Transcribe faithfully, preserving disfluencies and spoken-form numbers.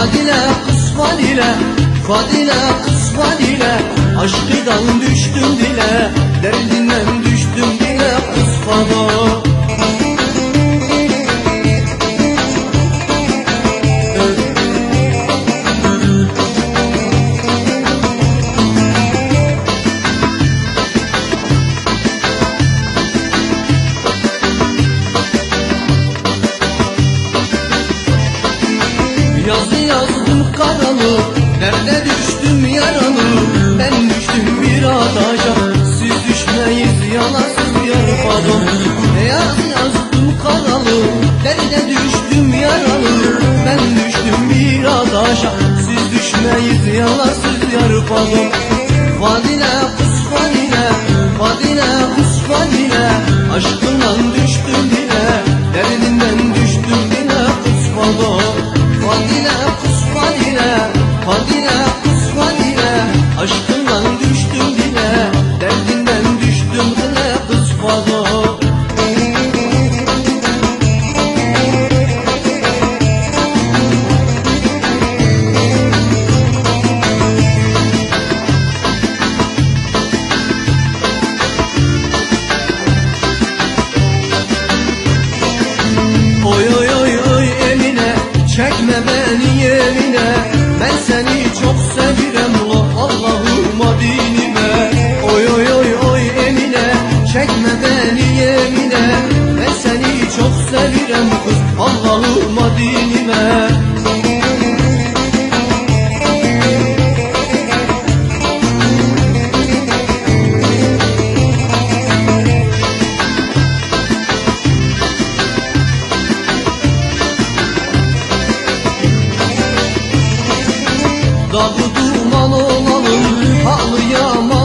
Fadile kız Fadile, Fadile kız Fadile, aşkıdan düştüm dile, derdinden düştüm dile kız Fado. Yazı yazdım karalı, derde düştüm yaralı, ben düştüm bir adaşa, siz düşmeyiz yanasız yar Fado. Yazı yazdım karalı, derde düştüm yaralı, ben düştüm bir adaşa, siz düşmeyiz yanasız yar Fado. Fadile kız Fadile, Fadile kız Fadile, aşkından düştüm dile, derdinden düştüm dile kız Fado. Fadile kız Fadile, Fadile kız Fadile, aşkından düştüm dile, derdinden düştüm dile kız Fado. Oy oy oy oy Emine, çekme beni yemine, ben seni çok sevirem Allah'ıma dinime. Oy oy oy oy Emine, çekme beni yemine, ben seni çok sevirem kız Allah'ıma dinime. Dağı duman olalım, halı yaman